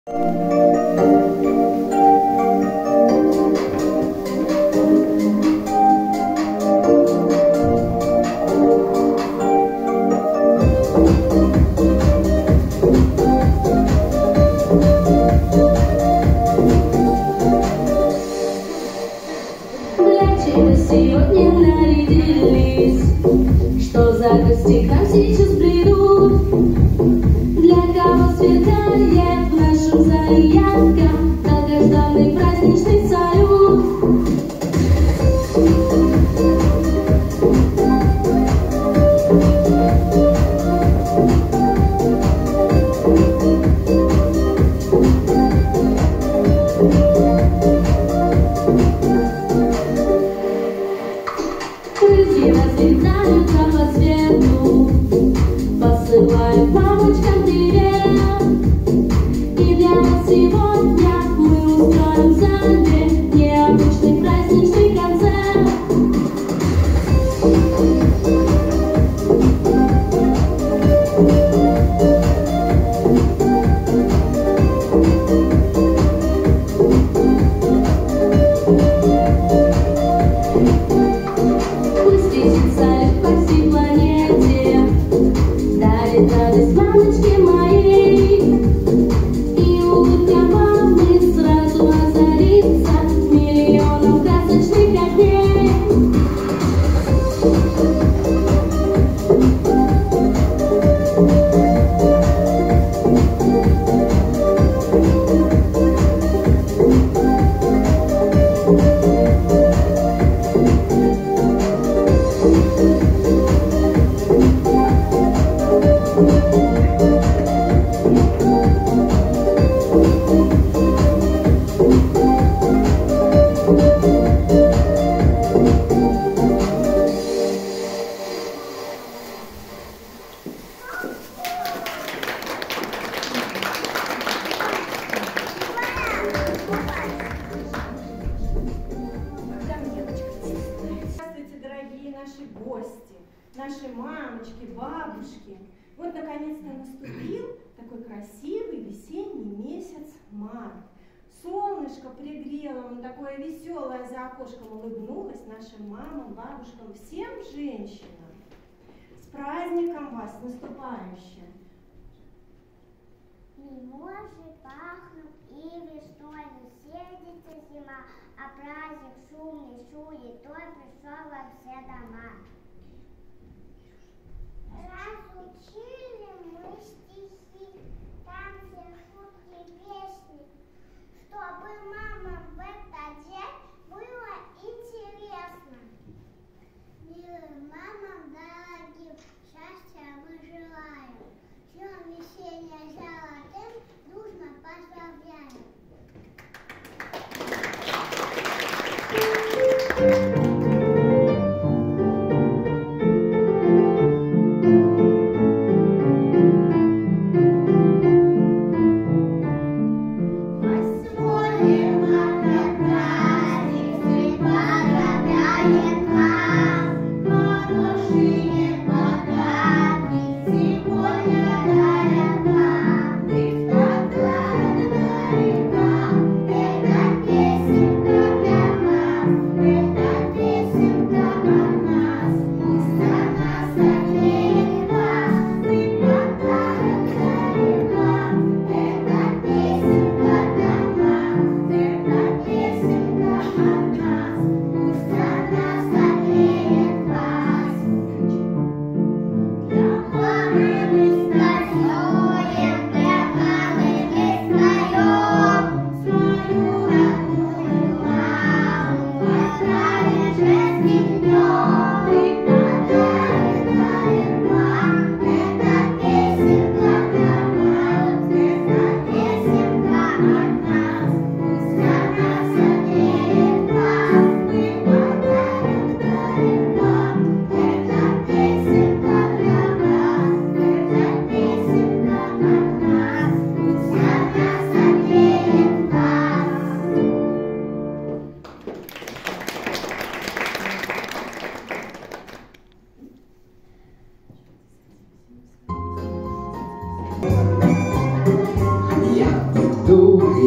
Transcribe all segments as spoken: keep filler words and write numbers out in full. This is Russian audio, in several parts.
Сегодня нарядились, что за гости к нам сейчас придут. Для кого светает в нашем зале ярко долгожданный праздничный салют. Разлетаются по свету, посылают мамочкам привет. И для вас сегодня мы устроим в зале необычный праздничный концерт. Радость мамочки моей, и улыбка мамы сразу озарится миллионом красочных огней. Гости, наши мамочки, бабушки. Вот наконец-то наступил такой красивый весенний месяц март. Солнышко пригрело, он такое веселое за окошком улыбнулось нашим мамам, бабушкам, всем женщинам. С праздником вас, наступающим! Мимозы пахнут и весной не сердится зима, а праздник шумный суетой пришел во все дома. Разучили мы стихи, танцы, шутки, песни, чтобы мамам в этот день было интересно. Милым мамам дорогим счастья мы желаем. Днем весеннее золотым дружно поздравляем.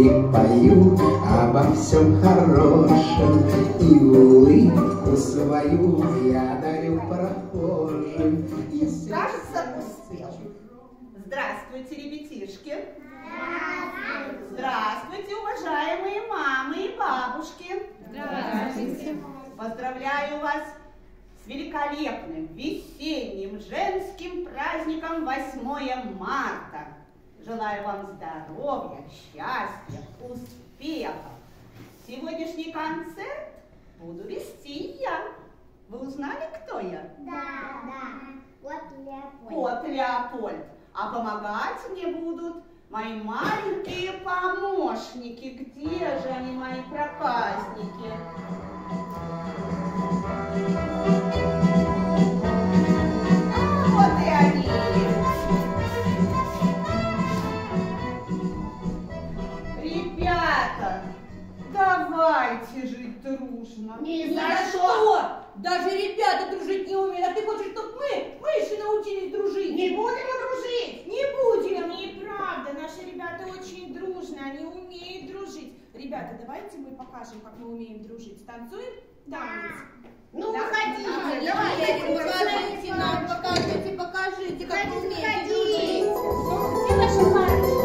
и пою обо всем хорошем, и улыбку свою я дарю прохожим. Если Кажется, успел. Здравствуйте, ребятишки. Здравствуйте. Здравствуйте, уважаемые мамы и бабушки. Здравствуйте. Поздравляю вас с великолепным весенним женским праздником восьмое марта. Желаю вам здоровья, счастья, успехов. Сегодняшний концерт буду вести я. Вы узнали, кто я? Да, да. Вот Леопольд. Кот Леопольд. А помогать мне будут мои маленькие помощники. Где же они, мои проказники? А, вот и они. Ребята, давайте жить дружно. Ни за что! Даже ребята дружить не умеют, а ты хочешь, чтобы мы, мыши, научились дружить? Не будем дружить! Не будем! Неправда, наши ребята очень дружные, они умеют дружить. Ребята, давайте мы покажем, как мы умеем дружить. Танцуем танец. Ну, Да. выходите, А, давайте. покажите нам, покажите, покажите, как вы умеете дружить. Ну, где ваши парочки?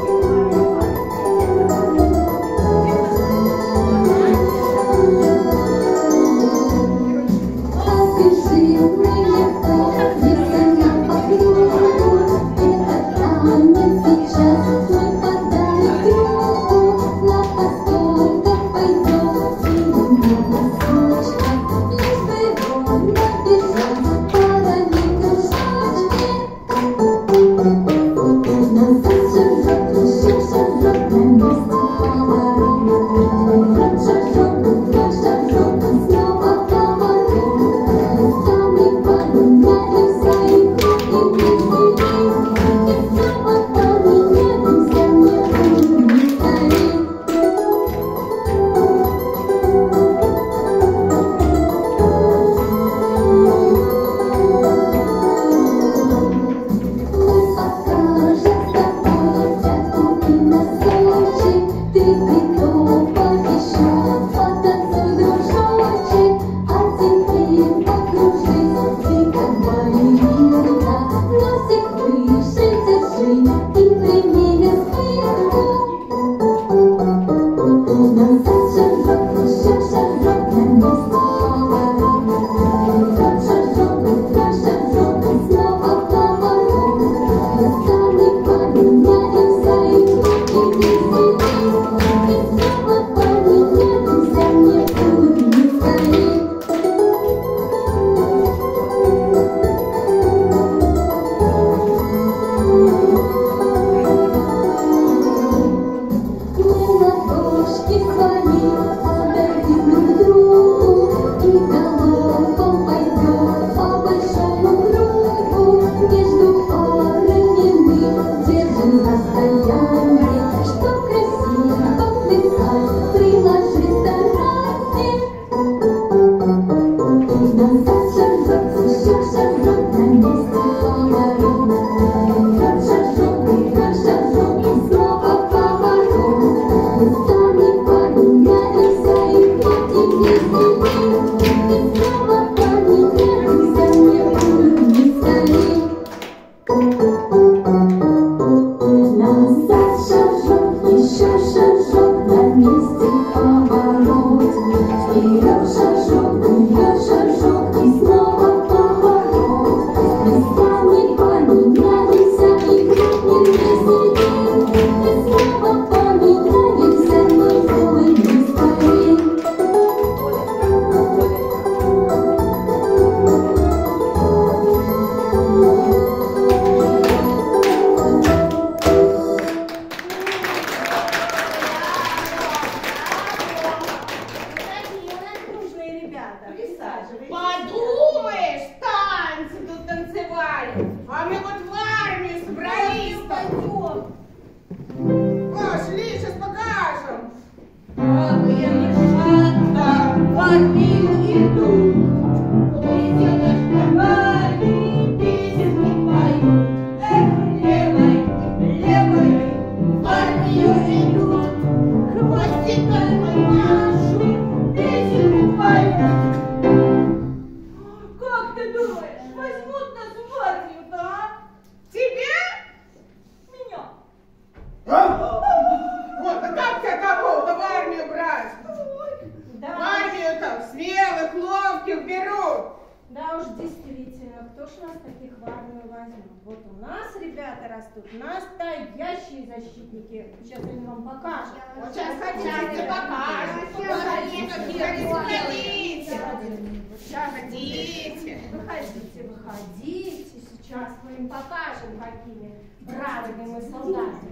Вот у нас, ребята, растут настоящие защитники. Сейчас они вам покажут. Вот сейчас хотите покажут. Выходите. Выходите. Выходите, выходите. Сейчас мы им покажем, какими бравыми мы солдатами.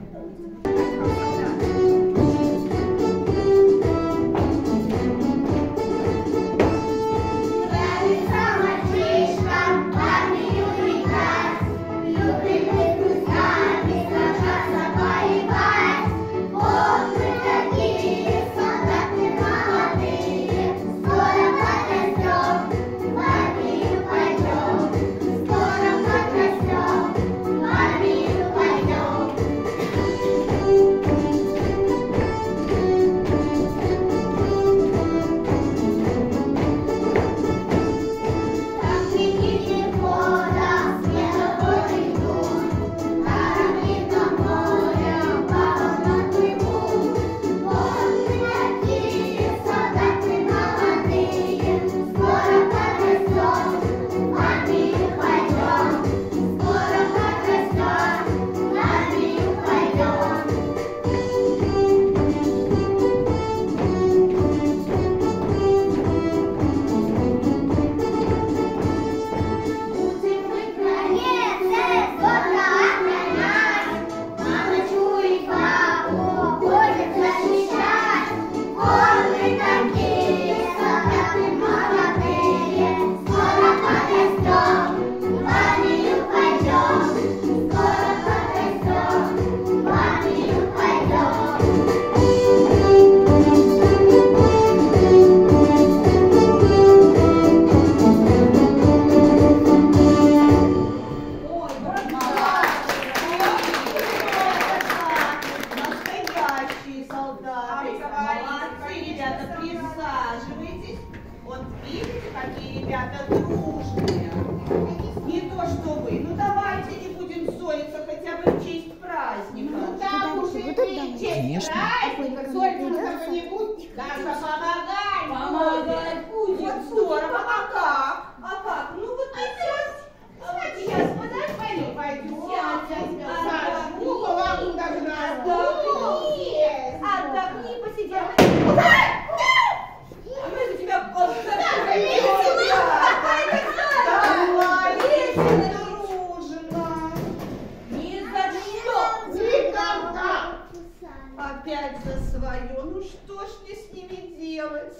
Опять за свое. Ну что ж мне с ними делать?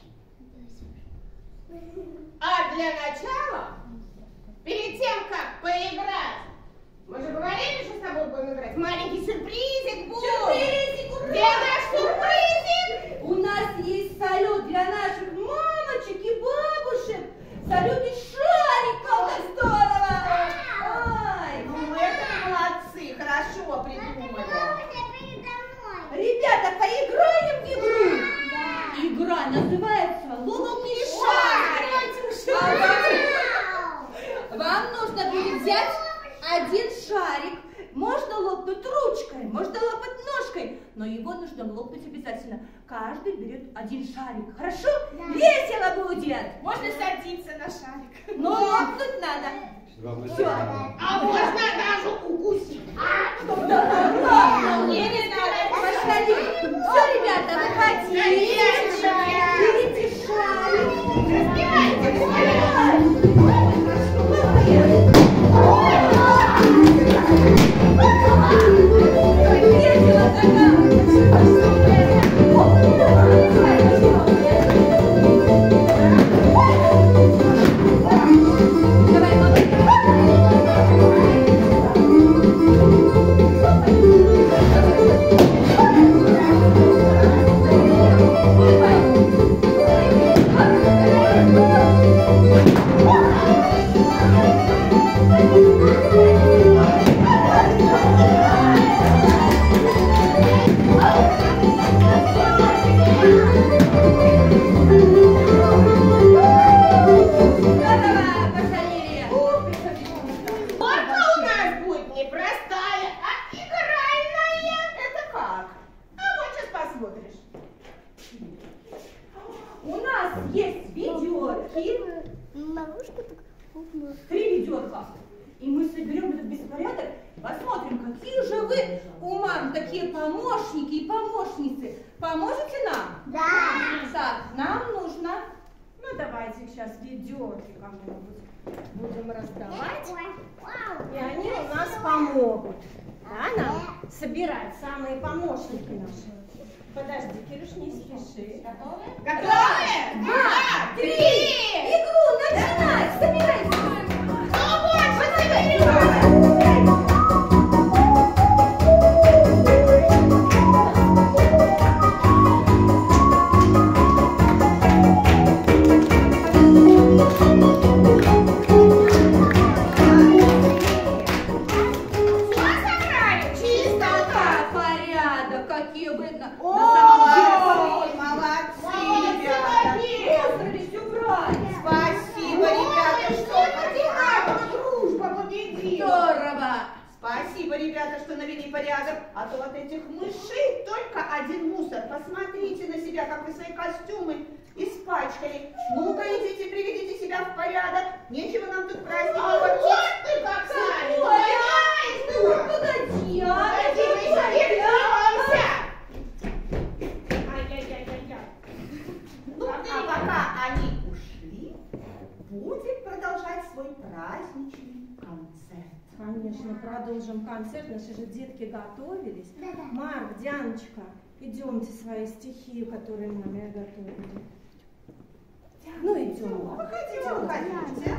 А для начала, перед тем, как поиграть, мы же говорили, что с тобой будем играть. Маленький сюрпризик будет. Сюрпризик, ура! Где наш сюрпризик? У нас есть салют для наших мамочек и бабушек. Салют из шариков. Как здорово! Ай! Ну это молодцы, хорошо придумали. Ребята, поиграем в игру. Игра называется «Лопни шарик». Вам нужно будет взять один шарик. Можно лопнуть ручкой, можно лопнуть ножкой, но его нужно лопнуть обязательно. Каждый берет один шарик. Хорошо? Да. Весело будет. Можно садиться на шарик. Но лопнуть надо. Все. А можно даже укусить. А, Что? Да, не, не надо. Пошли. Все, ребята, выходите. Берите шарик. разбирайте, и мы соберем этот беспорядок, посмотрим, какие же вы у мам такие помощники и помощницы. Поможете нам? Да. Так, нам нужно... Ну, давайте сейчас ведерки кому-нибудь будем раздавать. И они у нас помогут. Да, нам собирать самые помощники наши. Подожди, Кирюш, не спеши. Готовы? Готовы? Два, три, игру начинать! Собирайся! Кто больше соберет? Спасибо, ребята, что навели порядок, а то от этих мышей только один мусор. Посмотрите на себя, как вы свои костюмы испачкали. Ну-ка, идите, приведите себя в порядок. Нечего нам тут праздниковать. А вот ты как сами, угоняешь ты нам. Погоди, Погоди, мы еще вернемся. Ай-яй-яй-яй-яй. Ну, а пока они ушли, будем продолжать свой праздничный концерт. Конечно, продолжим концерт. Наши же детки готовились. Марк, Дианочка, идемте свои стихи, которые маме готовили. Ну, идем. Выходите, выходите.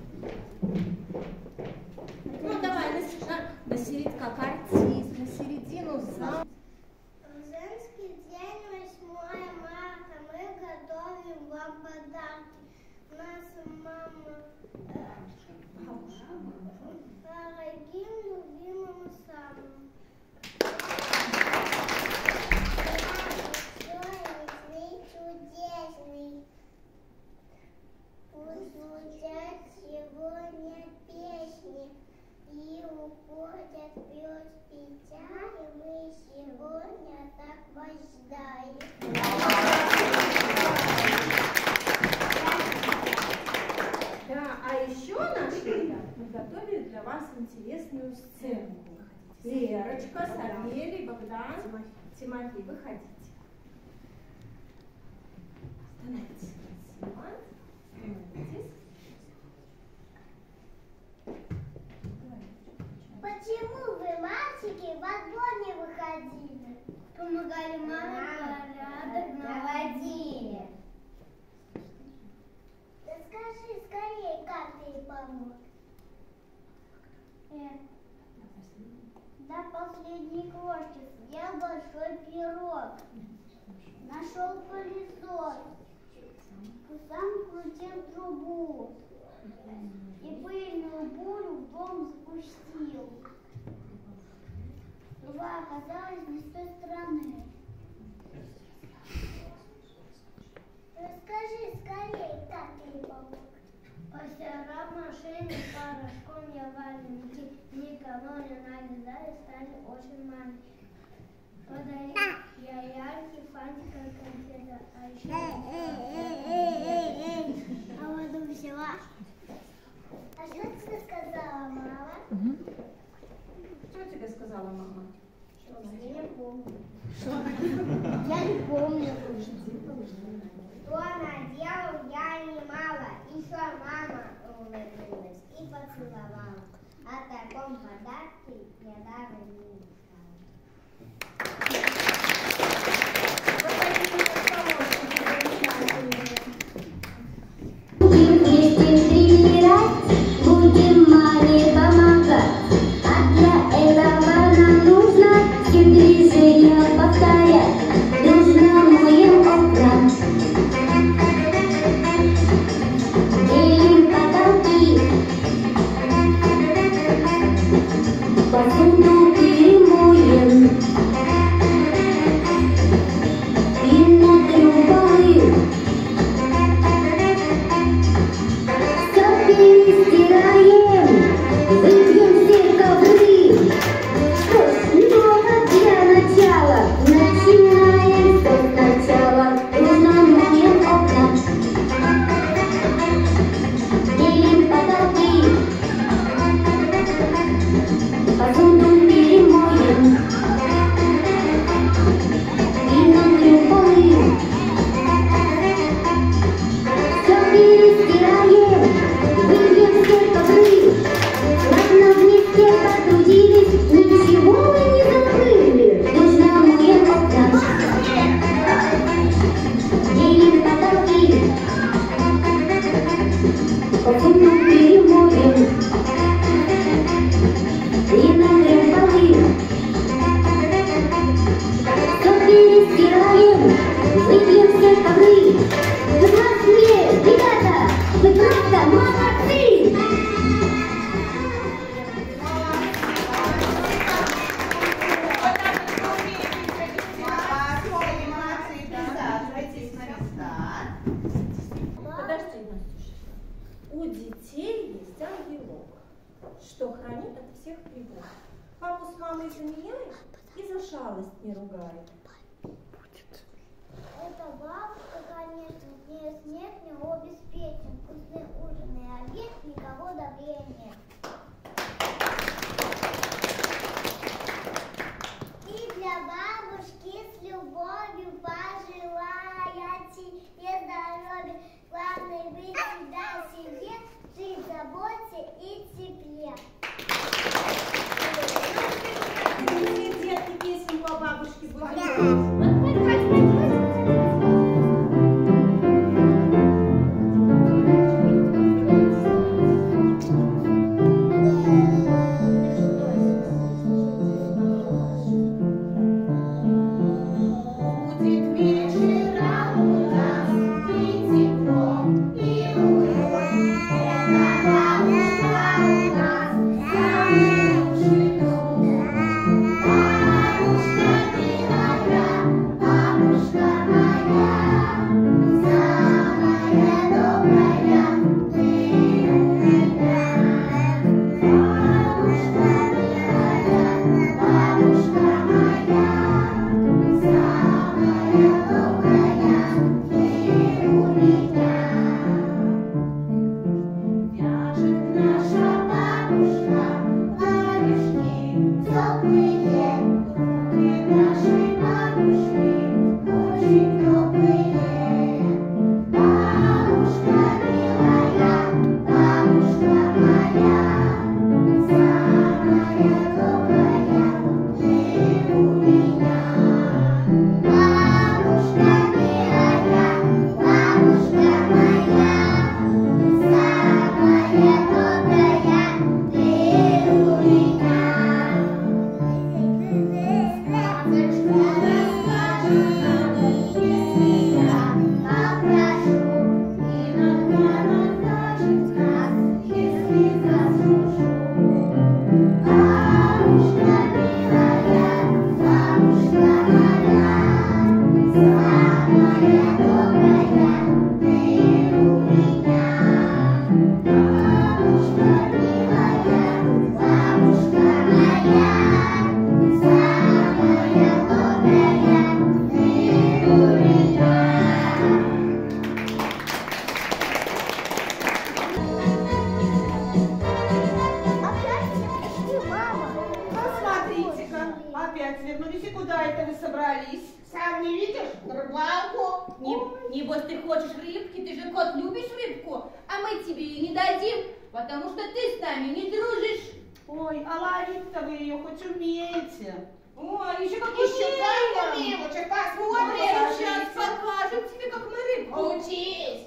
Ну, давай, на, на середину, как артист, на середину зала. В женский день восьмое марта мы готовим вам подарки. Наша мама дорогим, любимым самым. Солнечный, чудесный. Пусть звучат сегодня песни и уходят пёс печали. Мы сегодня так воздаем. Да, а еще наши ребята подготовили для вас интересную сценку. Лерочка, Савелий, Богдан, Тимофей, выходите. Становитесь. Становитесь. Почему вы, мальчики, во двор не выходили? Помогали маме, порядок наводили. Да скажи скорее, как ты ей помог? Э, до последней крошки съел большой пирог. Нашел пылесос. Сам крутил трубу. И пыльную бурю в дом запустил. Труба оказалась не с той стороны. Расскажи скорее, как ты ей помог. Постирав машины порошком я валенки, никого не налезали, стали очень маленькие. Подарил я яркий фантик, конфета, а еще... А воду взяла. А что тебе сказала мама? Что тебе сказала мама? Я не помню. Я не помню. Что наделал, я не мало. Еще мама улыбнулась и поцеловала. О таком подарке я даже не Будем вместе тренировать, будем маме помогать. А для этого нам нужно все движения повторять. Дружно моем окна, делим потолки, посуду перемоем. что хранит от всех прибор. Папу с мамой заменяет и за шалость не ругает. Это бабушка, конечно, с ней снег не обеспечен. Вкусный ужин и обед, никого добрее нет. И для бабушки с любовью пожелаю тебе здоровья. Главное быть всегда себе, жить в заботе и тепле. Детки песенку о бабушке будем. Небось, ты хочешь рыбки, ты же, кот, любишь рыбку, а мы тебе ее не дадим, потому что ты с нами не дружишь. Ой, а ловить-то вы ее хоть умеете? Ой, еще как Еще как умеем. умеем, лучше Ой, посмотрим. сейчас покажем тебе, как мы рыбку. Учись.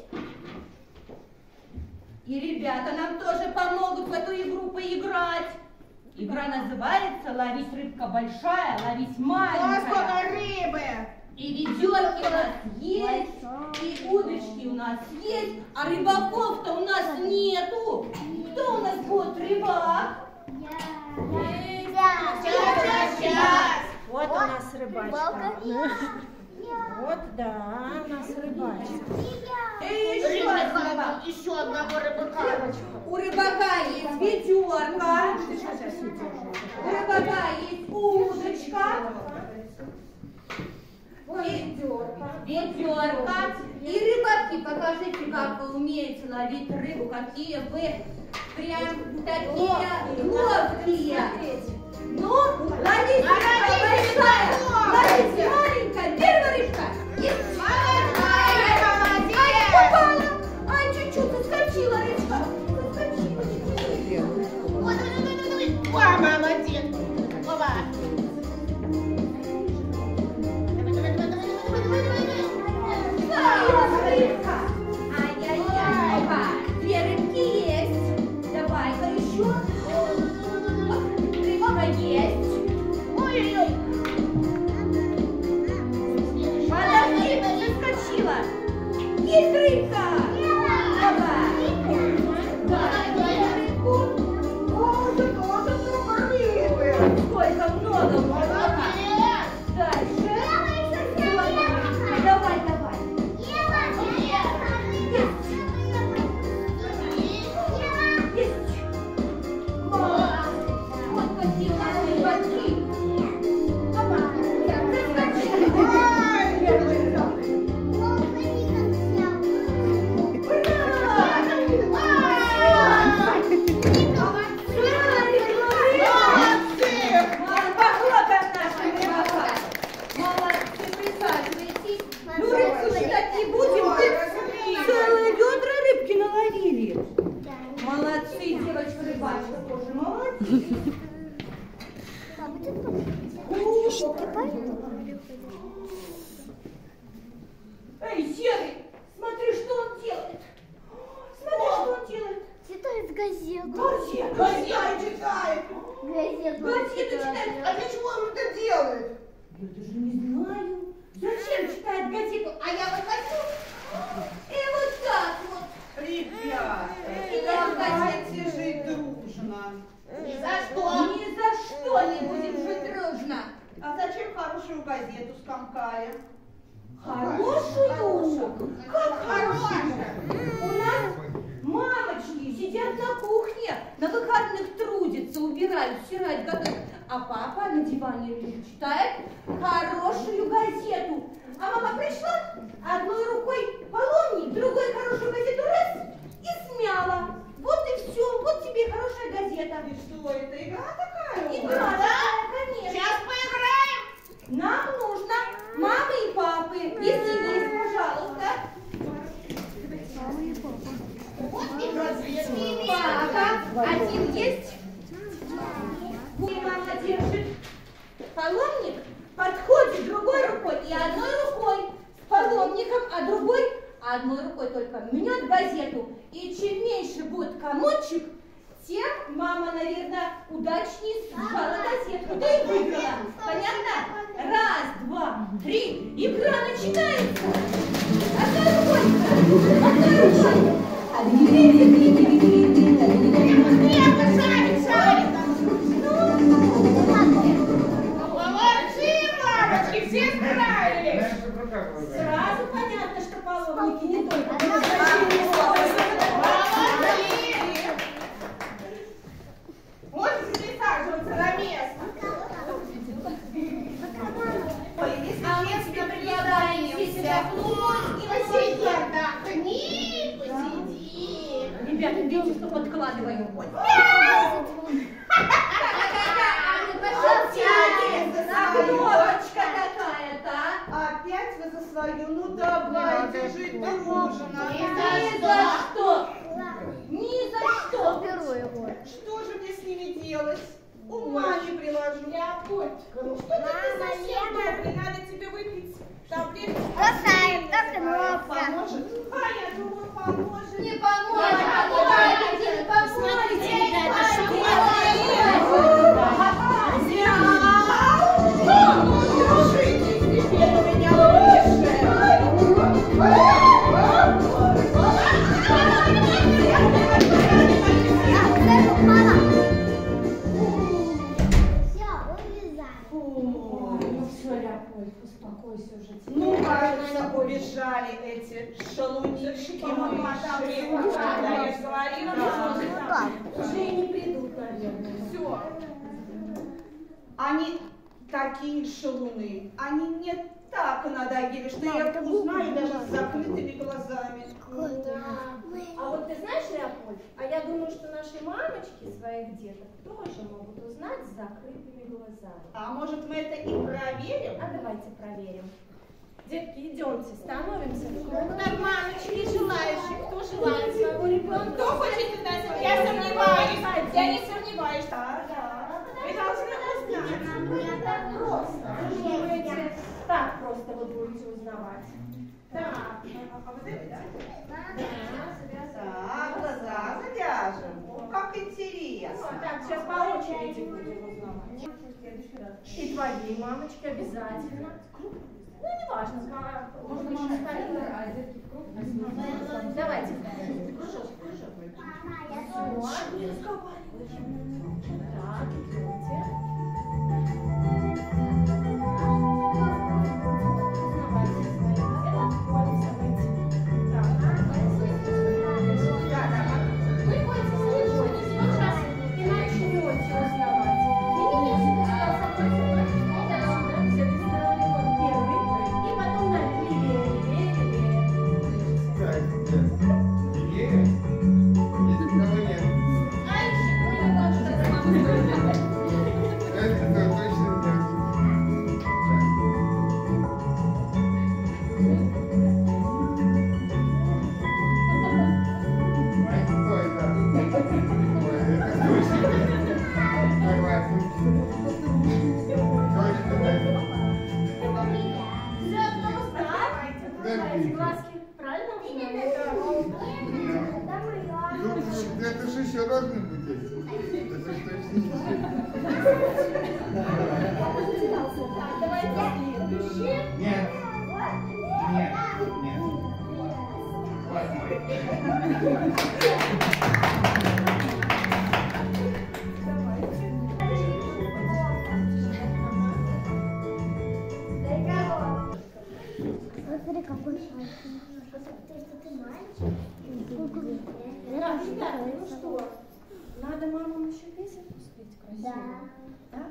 И ребята нам тоже помогут в эту игру поиграть. Игра называется «Ловись, рыбка большая, ловись О, маленькая». сколько рыбы. И ведерки у нас есть, и удочки у нас есть, а рыбаков-то у нас нету. Кто у нас будет рыбак? Сейчас, сейчас, сейчас. Вот у нас рыбачка. Вот, да, у нас рыбачка. И еще один рыбак. Еще одного рыбака. У рыбака есть ведерко, у рыбака есть удочка, и ведерко. И рыбаки, покажите, как вы умеете ловить рыбу, какие вы прям такие ловкие. Ну, ловите, рыбка большая, ловите, маленькая, первая рыбка. И Молодец, ай, попала, ай, чуть-чуть заскочила рыбка. Заскочила чуть-чуть. Ой, давай, давай, давай. О, молодец. Опа. Давай, давай, давай, давай, давай, давай, давай. Рыбка. Ай-яй-яй. Опа, две рыбки есть. Давай-ка еще. Рыбка есть. Ой-ой-ой. Подожди, заскочила. Есть рыбка. Давай. Давай рыбку. О, тут тоже много рыбы. Сколько много много. Дальше. Давай, давай. Есть. Эй, Серый, смотри, что он делает. Смотри, что он делает. Читает газету. Газету. Газету читает. Газету. Газету читает. А для чего он это делает? Я даже не знаю. Зачем читает газету? А я вот хочу. И вот так вот. Ребята, И давайте жить дружно. Ни за что. Ни за что не будем жить дружно. А зачем хорошую газету скомкали? Хорошую? Как хорошую? У нас мамочки сидят на кухне, на выходных трудятся, убирают, стирают, готовят. А папа на диване лежит, читает хорошую газету. А мама пришла, одной рукой поломник, другой хорошую газету раз и смяла. Вот и все, вот тебе хорошая газета. И что, это игра такая? Игра такая, конечно. Сейчас поиграем. Нам нужно мамы и папы. Если есть, пожалуйста. Вот и газетки. Папа, один есть. И мама держит поломник, подходит другой рукой и одной рукой с поломником, а другой одной рукой только мнет газету. И чем меньше будет комочек, тем мама, наверное, удачнее сжала газетку, да и выиграла. Понятно? Раз, два, три, игра начинается. Одной рукой, одной рукой. Шарик, шарик. Молодцы, мамочки, все справились. Сразу понятно, что половники не только. Можете присаживаться на место. Ой, если А мы честно, тебе предлагаем здесь отдохнуть и Посиди, посидеть. отдохни, посиди. Ребята, видите, что подкладываю? Обложка какая-то. опять вы за свою, ну давайте жить дружно. Ни за что. Ни за что. Что же мне с ними делать? Ума не приложу. Леопольдка, ну что ты совсем добрый, надо тебе выпить таблетку. Бросаем, так и кнопка. Поможет? А я думаю, поможет. Не поможет. Не поможет. Смотрите, Не ребята, что Держитесь теперь у меня выше. Все, увязали. Ну все, Леопольд, успокойся уже. Ну, кажется, убежали эти шалунишки мыши. Да, я же говорила. Уже и не придут, наверное. Все. Они такие шалуны. Они мне так надоели, что я их узнаю даже с закрытыми глазами. А вот ты знаешь, Леопольд, а я думаю, что наши мамочки своих деток тоже могут узнать с закрытыми глазами. А может, мы это и проверим? А давайте проверим. Детки, идемте, становимся. Так, мамочки, желающие, кто желает своего ребенка? Кто хочет туда? Я сомневаюсь, я не сомневаюсь. Да, да. Вы должны узнать. Так просто. Вы же думаете, так просто вы будете узнавать. Так, А вот это, да? Так, глаза завяжем. О, как интересно. так, сейчас по очереди будем узнавать. И твоей мамочке обязательно. Ну, неважно, можно мама ставит, а детки в круг. Давайте, кружок, кружок. Все, не разговаривайте. Так, идемте. Узнавайте свои деток, будем события. Вы будете слышать, сейчас и начнете узнавать. Видите, со мной, со мной, это сюда, все представили вот первый, и потом на левее, левее, левее. Левее? Здесь никого нет. А еще, ну, я тоже так мама говорит. Это точно нет. А кто это? Ой, это точно. Согласен. Точно, да. Все, кто узнал? Подождите. Глазки правильно? Ну, это же еще разные будет. Это же точно не Давайте следующий. Нет. Нет. Нет. Восьмой. Смотри, какой шарик. Ты мальчик? Так, ребята, ну что, надо мамам еще песенку спеть красиво? Да.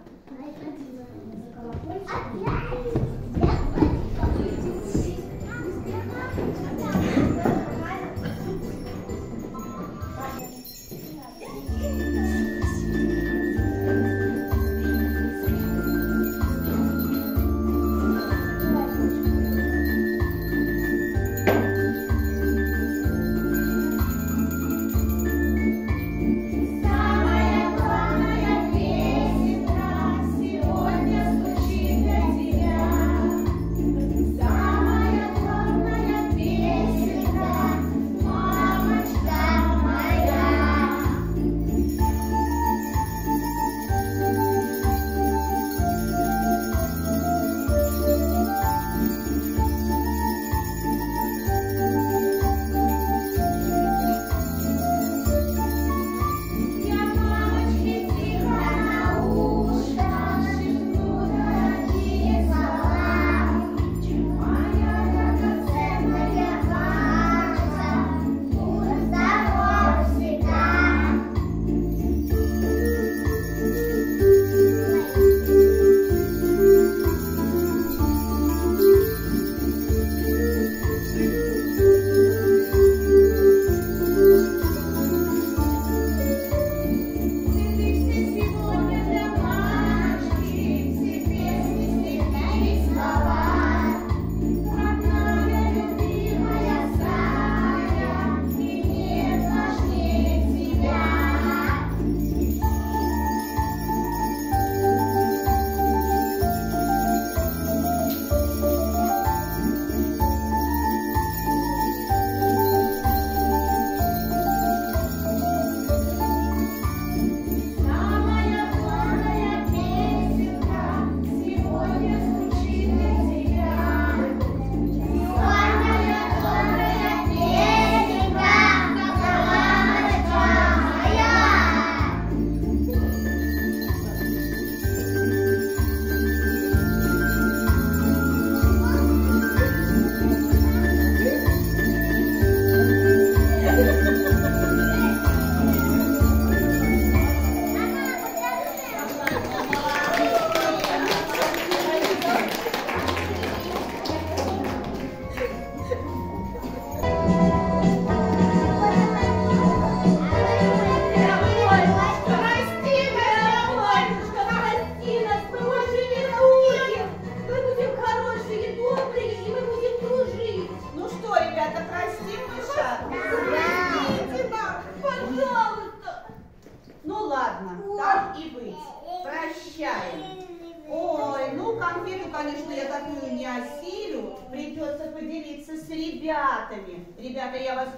конечно, я такую не осилю, придется поделиться с ребятами. Ребята, я вас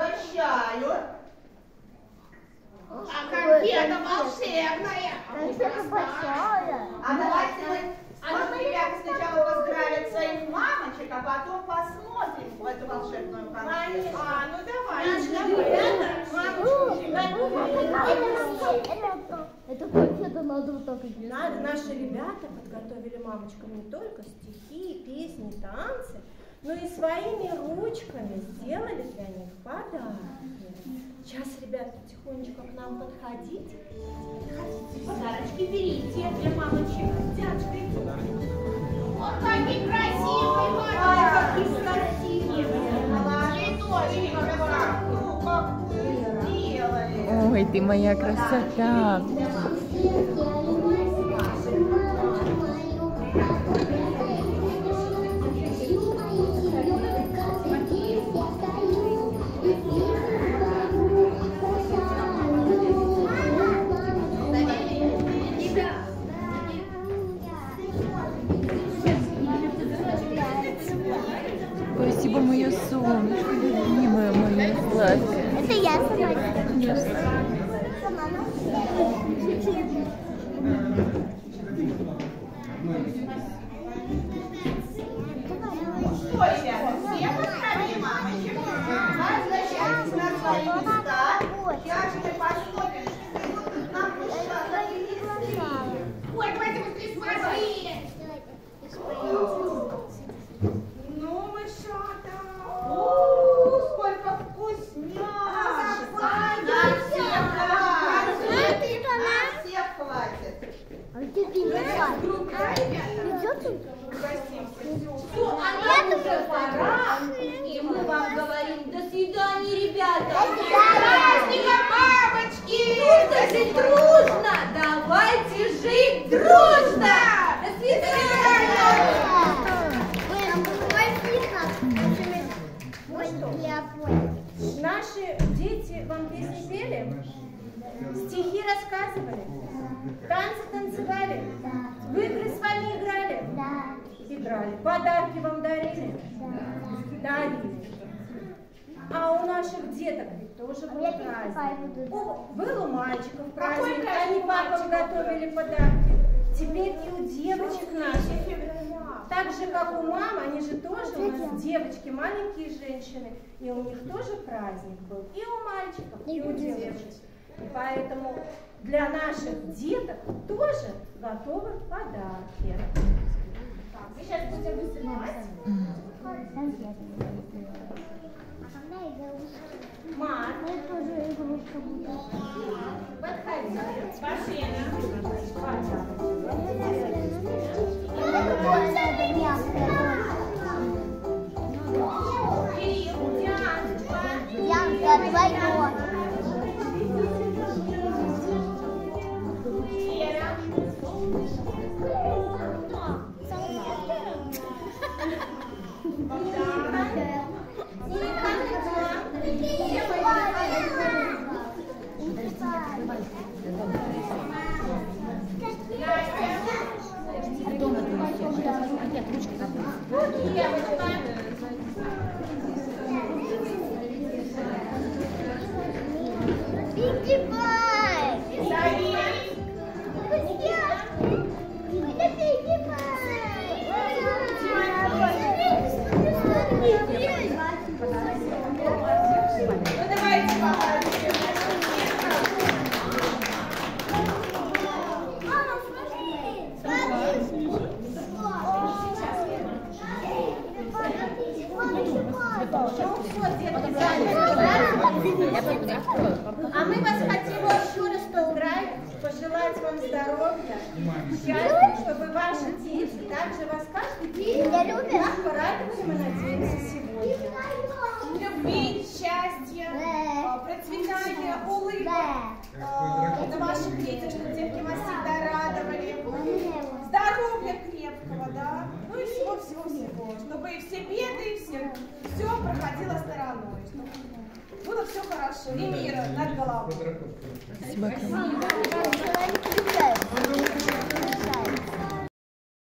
угощаю. А конфета волшебная. Конфета большая. А давайте мы, может, ребята сначала поздравят своих мамочек, а потом посмотрим в эту волшебную конфету. А, ну давай. Это конфета надо вот так и Надо, наши ребята подготовили мамочкам не только стихи, песни, танцы, но и своими ручками сделали для них подарки. Сейчас, ребята, потихонечку к нам подходите. Подарочки берите для мамочек. Дядюшка, Вот какие красивые. ай, какие красивые. Цветочки как. Ну, как вы сделали. Ой, ты моя красота. Спасибо, мое солнышко, любимое мое сладкое. Это я сама. Конечно. Сама. Что, ребята, все поставили мамочек? Возвращайтесь на свои места. Сейчас же мы посмотрим, что тут нам принесли. Ой, давайте быстрее смотри. Ну, мышата. О, сколько вкуснят. На всех хватит. На всех хватит. А где ты Все, а нам уже пора. И мы вам говорим до свидания, ребята. Праздника, мамочки! Нужно жить дружно. Давайте жить дружно. До свидания. Наши дети вам песни пели? Стихи рассказывали? Танцы танцевали? В игры с вами играли? Да. Играли. Подарки вам дарили? Дарили. А у наших деток ведь тоже был Я праздник. песни буду. О, был у мальчиков Какой праздник, праздник они у папам мальчиков готовили подарки. Теперь и у девочек наших. Так же, как у мам, они же тоже у нас девочки, маленькие женщины. И у них тоже праздник был. И у мальчиков, и у девочек. И поэтому для наших деток тоже готовы подарки. Так, мы сейчас будем вызывать. Мам, Я тоже игрушка буду. подходи. Машина. Янка, двойной. Вера. Пинки Пай. Давид. Это Пинки Пай. Ну давайте поможем. Мама, смотри. Смотри. А мы вас хотим еще раз поздравить, пожелать вам здоровья, счастья, чтобы ваши дети также вас каждый день так порадовали, мы надеемся, сегодня. Любви, счастья, процветания, улыбок на ваших детях, чтобы девки вас всегда радовали. Здоровья крепкого, да? Ну и всего-всего-всего. Чтобы и все беды, и все, все проходило стороной. Чтобы было все хорошо. И мира над головой. Спасибо.